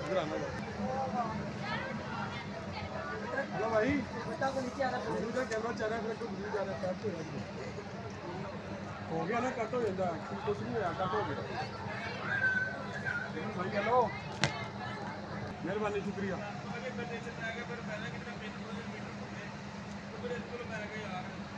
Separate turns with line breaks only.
hello भाई बता को नीचे आ रहा है दूसरा कैमरा चल रहा है तो वीडियो जा रहा है हो गया ना कट हो जाता है कुछ नहीं होया कट हो गया भाई हेलो मेहरबानी शुक्रिया